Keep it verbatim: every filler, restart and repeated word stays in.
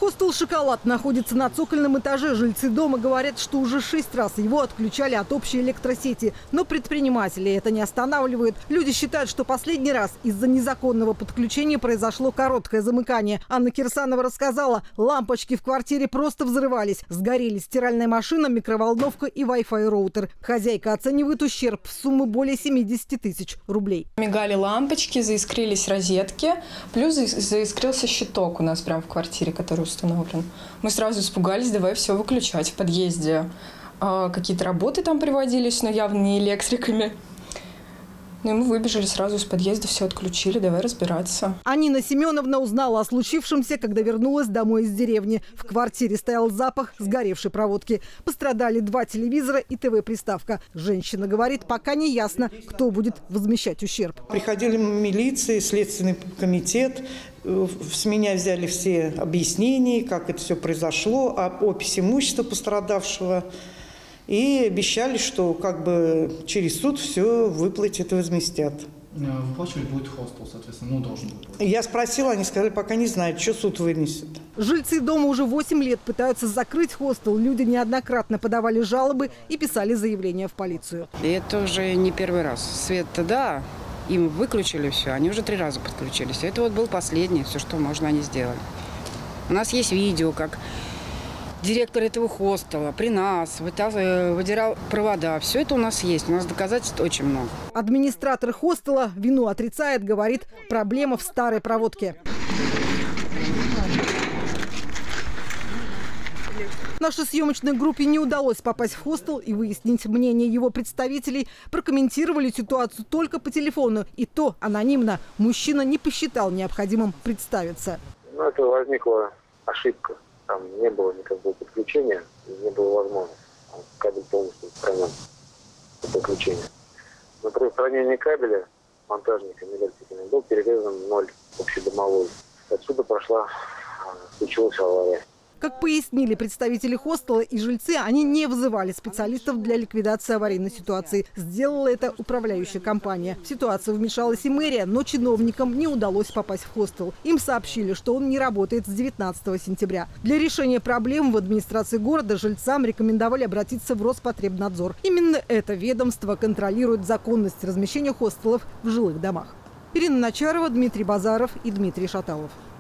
Хостел «Шоколад» находится на цокольном этаже. Жильцы дома говорят, что уже шесть раз его отключали от общей электросети. Но предприниматели это не останавливают. Люди считают, что последний раз из-за незаконного подключения произошло короткое замыкание. Анна Кирсанова рассказала, лампочки в квартире просто взрывались. Сгорели стиральная машина, микроволновка и Wi-Fi роутер. Хозяйка оценивает ущерб в сумму более семидесяти тысяч рублей. Мигали лампочки, заискрились розетки, плюс заискрился щиток у нас прямо в квартире, который установлен. Мы сразу испугались, давай все выключать в подъезде. А, какие-то работы там приводились, но явно не электриками. Ну и мы выбежали сразу из подъезда, все отключили, давай разбираться. Анина Семеновна узнала о случившемся, когда вернулась домой из деревни. В квартире стоял запах сгоревшей проводки. Пострадали два телевизора и ТВ-приставка. Женщина говорит, пока не ясно, кто будет возмещать ущерб. Приходили милиция, Следственный комитет. С меня взяли все объяснения, как это все произошло, опись имущества пострадавшего. И обещали, что как бы через суд все выплатят и возместят. Выплачивать будет хостел, соответственно, ну должен быть. Я спросила, они сказали, пока не знают, что суд вынесет. Жильцы дома уже восемь лет пытаются закрыть хостел. Люди неоднократно подавали жалобы и писали заявления в полицию. И это уже не первый раз. Свет-то да, им выключили все, они уже три раза подключились. Это вот был последний, все, что можно, они сделали. У нас есть видео, как директор этого хостела при нас выдирал провода. Все это у нас есть. У нас доказательств очень много. Администратор хостела вину отрицает, говорит, проблема в старой проводке. Нашей съемочной группе не удалось попасть в хостел и выяснить мнение его представителей. Прокомментировали ситуацию только по телефону. И то анонимно. Мужчина не посчитал необходимым представиться. Ну, это возникла ошибка. Там не было никакого подключения, не было возможности. Кабель полностью устранен по подключению. Но при устранении кабеля монтажниками электриками был перерезан ноль общедомовой. Отсюда прошла, случилась авария. Как пояснили представители хостела и жильцы, они не вызывали специалистов для ликвидации аварийной ситуации. Сделала это управляющая компания. В ситуацию вмешалась и мэрия, но чиновникам не удалось попасть в хостел. Им сообщили, что он не работает с девятнадцатого сентября. Для решения проблем в администрации города жильцам рекомендовали обратиться в Роспотребнадзор. Именно это ведомство контролирует законность размещения хостелов в жилых домах. Ирина Начарова, Дмитрий Базаров и Дмитрий Шаталов.